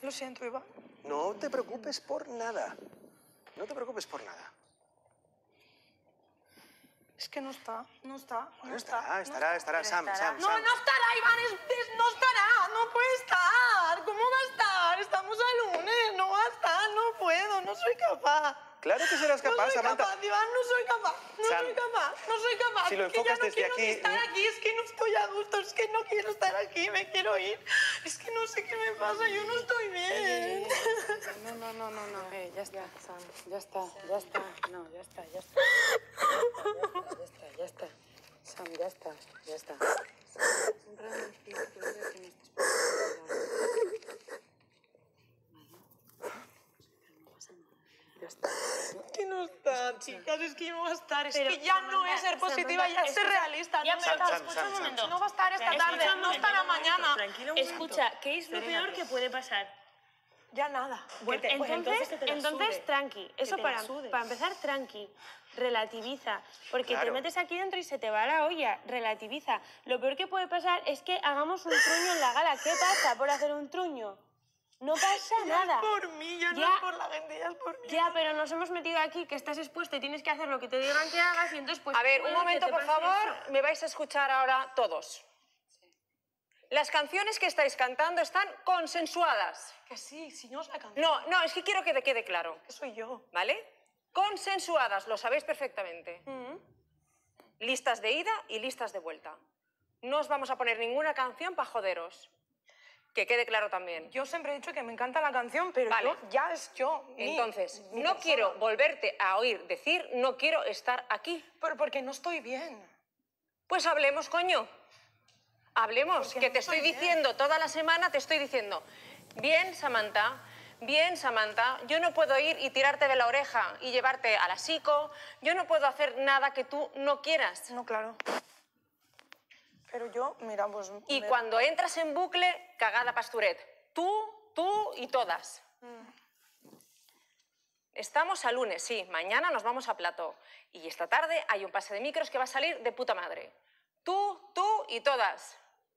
lo siento, Iván. No te preocupes por nada. No te preocupes por nada. Es que no está. Bueno, estará, Sam. No estará, Iván, no estará, no puede estar. ¿Cómo va a estar? Estamos a lunes, no va a estar, no puedo, no soy capaz. Claro que serás capaz, Samantha. No soy capaz, Iván, no soy capaz. No soy capaz. Si lo enfocas desde aquí... Es que ya no quiero ni estar aquí, es que no estoy a gusto, es que no quiero estar aquí, me quiero ir. Es que no sé qué me pasa, yo no estoy bien. No, ya está, Sam, ya está. No, ya está. Sam, ya está. Siempre me pido que no estés ya está. Es que no está, chicas, es que no va a estar. Es Pero, que ya no Samantha, es ser positiva, ya es ser realista. Ya, No pero estará. escucha un momento. No va a estar esta tarde, no estará mañana. Escucha, ¿qué es lo peor que puede pasar? Ya nada. Bueno, entonces tranqui. Eso para empezar, tranqui. Relativiza. Porque Claro. te metes aquí dentro y se te va la olla. Relativiza. Lo peor que puede pasar es que hagamos un truño en la gala. ¿Qué pasa por hacer un truño? No pasa Ya nada. es por mí, ya no es por la gente, ya es por mí. Ya, pero nos hemos metido aquí, que estás expuesta y tienes que hacer lo que te digan que hagas y entonces pues... A ver, un puede que momento, te por pase favor. eso. Me vais a escuchar ahora todos. Las canciones que estáis cantando están consensuadas. Que sí, si no es la canción. No, es que quiero que te quede claro, Que soy yo. ¿vale? Consensuadas, lo sabéis perfectamente. Listas de ida y listas de vuelta. No os vamos a poner ninguna canción para joderos. Que quede claro también. Yo siempre he dicho que me encanta la canción, pero Vale. yo ya es yo. Entonces, mi no persona. quiero volverte a oír decir no quiero estar aquí. Pero porque no estoy bien. Pues hablemos, coño. Hablemos, Porque que no te estoy estoy bien. diciendo toda la semana, te estoy diciendo, bien, Samantha, yo no puedo ir y tirarte de la oreja y llevarte a la psico, yo no puedo hacer nada que tú no quieras. No, claro. Pero yo, mira, pues... Y cuando entras en bucle, cagada pasturet. Tú y todas. Estamos a lunes, sí, mañana nos vamos a plató. Y esta tarde hay un pase de micros que va a salir de puta madre. Tú y todas.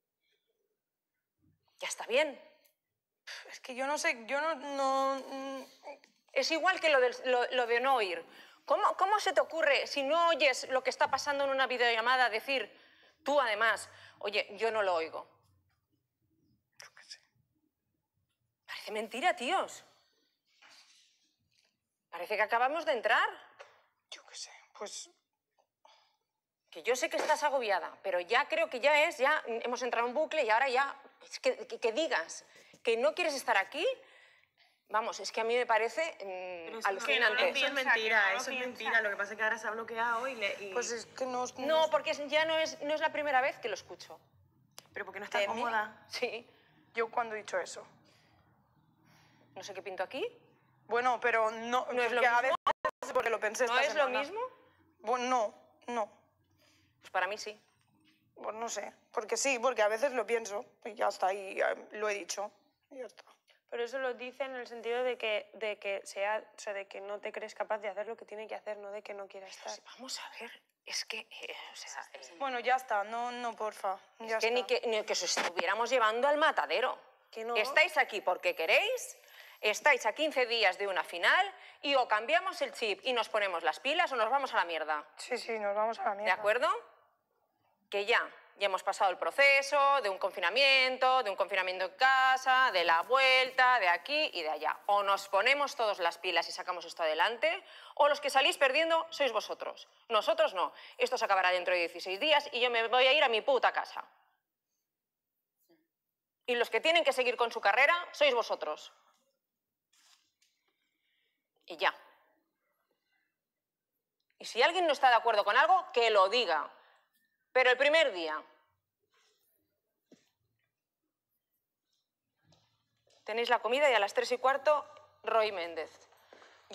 Ya está bien. Es que yo no sé, yo no... Es igual que lo de no oír. ¿Cómo se te ocurre, si no oyes lo que está pasando en una videollamada, decir, tú además, oye, yo no lo oigo? Yo qué sé. Parece mentira, tíos. Parece que acabamos de entrar. Yo qué sé, pues... Que yo sé que estás agobiada, pero ya creo que ya hemos entrado en bucle y ahora ya, es que digas que no quieres estar aquí, vamos, es que a mí me parece alucinante. Eso es mentira, Lo que pasa es que ahora se ha bloqueado y... Pues es que no... No, porque ya no es la primera vez que lo escucho. Pero porque no está ¿De mí? cómoda. Sí. Yo cuando he dicho eso. No sé qué pinto aquí. Bueno, pero no... ¿No es lo que a mismo? veces porque lo pensé ¿No esta es lo semana. mismo? Bueno, no. Pues para mí sí. Pues no sé. Porque sí, porque a veces lo pienso y ya está, y lo he dicho. Y ya está. Pero eso lo dice en el sentido de que de que no te crees capaz de hacer lo que tiene que hacer, no de que no quiera estar. Vamos a ver, es que, Bueno, ya está. No, porfa. Ya que está. ni que os estuviéramos llevando al matadero. Que no. Estáis aquí porque queréis, estáis a 15 días de una final y o cambiamos el chip y nos ponemos las pilas o nos vamos a la mierda. Sí, nos vamos a la mierda. ¿De acuerdo? Que ya hemos pasado el proceso de un confinamiento en casa, de la vuelta, de aquí y de allá. O nos ponemos todos las pilas y sacamos esto adelante, o los que salís perdiendo sois vosotros. Nosotros no. Esto se acabará dentro de 16 días y yo me voy a ir a mi puta casa. Y los que tienen que seguir con su carrera sois vosotros. Y ya. Y si alguien no está de acuerdo con algo, que lo diga. Pero el primer día. Tenéis la comida y a las 3:15, Roy Méndez.